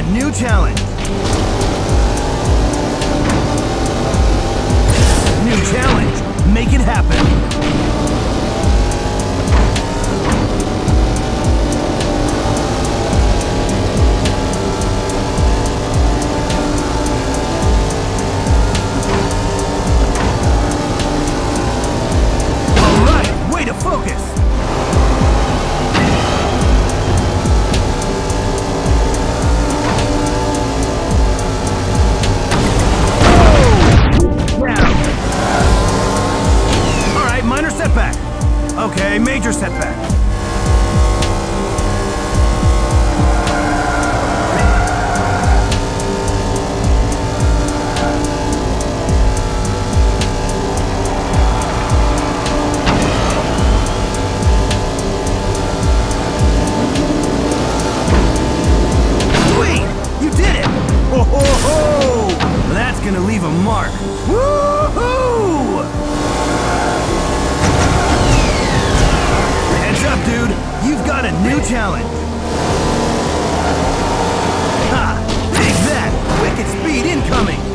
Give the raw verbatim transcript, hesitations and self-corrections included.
a new challenge. New challenge. Make it happen. Focus! Alright, minor setback. Okay, major setback. Gonna leave a mark. Woohoo! Heads up, dude. You've got a new challenge. Ha! Take that! Wicked speed incoming!